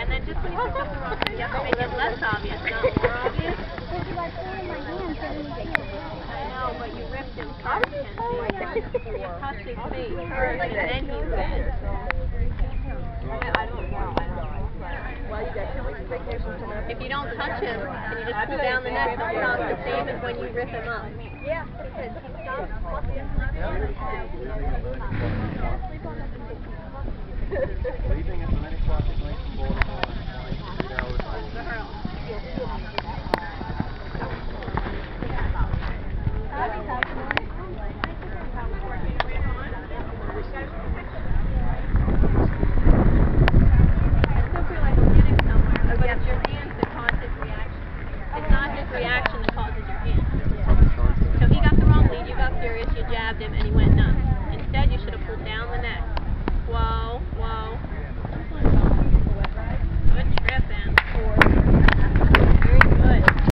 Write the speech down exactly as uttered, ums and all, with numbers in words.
and then just when you put something wrong, you have to make it less obvious, not more obvious. I know, but you ripped him first, Kenzie. You touched his face first, and then you ripped. I don't know. I don't know. Well, you got two weeks vacation coming up. If you don't touch him, and you just pull down the neck, it sounds the same as when you rip him up. Yeah, because he stops. Leaving at the nine o'clock.